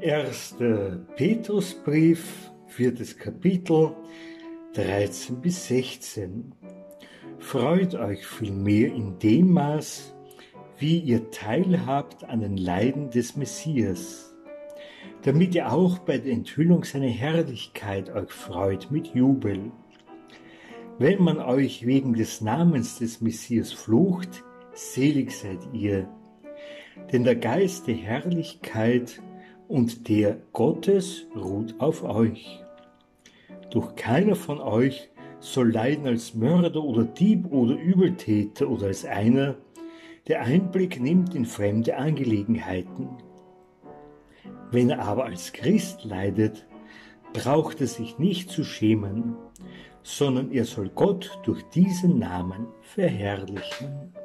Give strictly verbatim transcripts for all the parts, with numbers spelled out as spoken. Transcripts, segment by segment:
Erster Petrusbrief, viertes Kapitel, dreizehn bis sechzehn. Freut euch vielmehr in dem Maß, wie ihr teilhabt an den Leiden des Messias, damit ihr auch bei der Enthüllung seiner Herrlichkeit euch freut mit Jubel. Wenn man euch wegen des Namens des Messias flucht, selig seid ihr, denn der Geist der Herrlichkeit und der Gottes ruht auf euch. Doch keiner von euch soll leiden als Mörder oder Dieb oder Übeltäter oder als einer, der Einblick nimmt in fremde Angelegenheiten. Wenn er aber als Christ leidet, braucht er sich nicht zu schämen, sondern er soll Gott durch diesen Namen verherrlichen.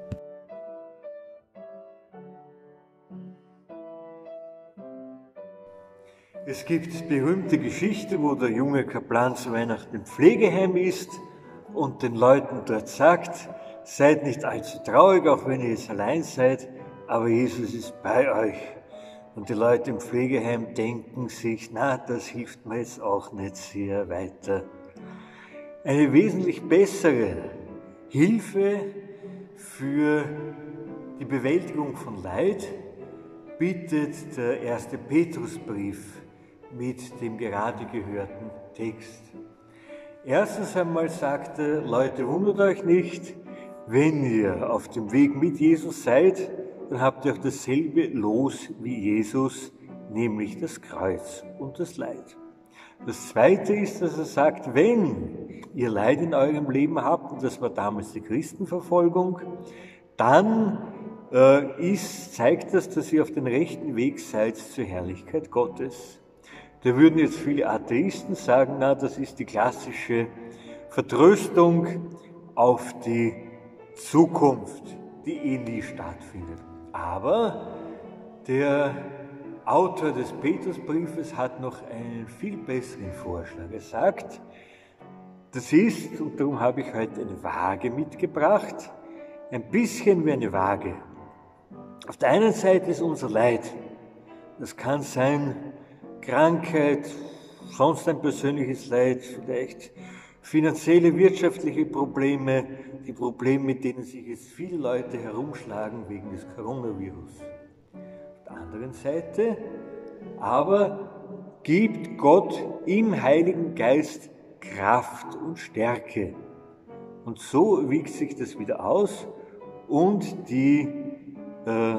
Es gibt berühmte Geschichte, wo der junge Kaplan zu Weihnachten im Pflegeheim ist und den Leuten dort sagt, seid nicht allzu traurig, auch wenn ihr jetzt allein seid, aber Jesus ist bei euch. Und die Leute im Pflegeheim denken sich, na, das hilft mir jetzt auch nicht sehr weiter. Eine wesentlich bessere Hilfe für die Bewältigung von Leid bietet der erste Petrusbrief mit dem gerade gehörten Text. Erstens einmal sagt er, Leute, wundert euch nicht, wenn ihr auf dem Weg mit Jesus seid, dann habt ihr auch dasselbe Los wie Jesus, nämlich das Kreuz und das Leid. Das Zweite ist, dass er sagt, wenn ihr Leid in eurem Leben habt, und das war damals die Christenverfolgung, dann äh, ist, zeigt das, dass ihr auf den rechten Weg seid zur Herrlichkeit Gottes. Da würden jetzt viele Atheisten sagen, na, das ist die klassische Vertröstung auf die Zukunft, die eh nie stattfindet. Aber der Autor des Petrusbriefes hat noch einen viel besseren Vorschlag. Er sagt, das ist, und darum habe ich heute eine Waage mitgebracht, ein bisschen wie eine Waage. Auf der einen Seite ist unser Leid. Das kann sein Krankheit, sonst ein persönliches Leid, vielleicht finanzielle, wirtschaftliche Probleme, die Probleme, mit denen sich jetzt viele Leute herumschlagen wegen des Coronavirus. Auf der anderen Seite aber gibt Gott im Heiligen Geist Kraft und Stärke. Und so wiegt sich das wieder aus und die äh,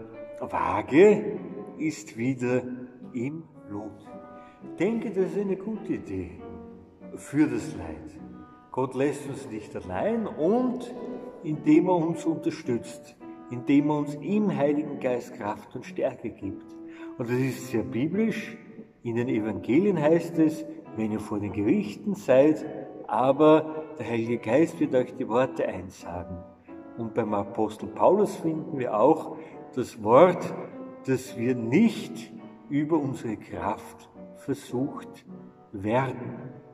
Waage ist wieder im Lot. Ich denke, das ist eine gute Idee für das Leid. Gott lässt uns nicht allein und indem er uns unterstützt, indem er uns im Heiligen Geist Kraft und Stärke gibt. Und das ist sehr biblisch. In den Evangelien heißt es, wenn ihr vor den Gerichten seid, aber der Heilige Geist wird euch die Worte einsagen. Und beim Apostel Paulus finden wir auch das Wort, dass wir nicht über unsere Kraft versucht werden.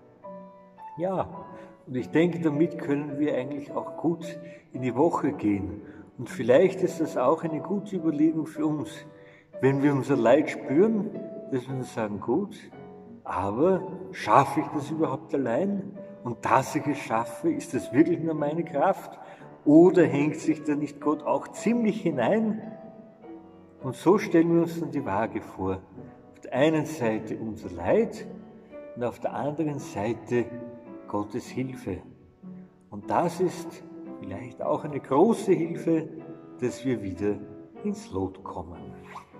Ja, und ich denke, damit können wir eigentlich auch gut in die Woche gehen. Und vielleicht ist das auch eine gute Überlegung für uns, wenn wir unser Leid spüren, dass wir uns sagen, gut, aber schaffe ich das überhaupt allein? Und dass ich es schaffe, ist das wirklich nur meine Kraft? Oder hängt sich da nicht Gott auch ziemlich hinein? Und so stellen wir uns dann die Waage vor. Auf der einen Seite unser Leid und auf der anderen Seite Gottes Hilfe. Und das ist vielleicht auch eine große Hilfe, dass wir wieder ins Lot kommen.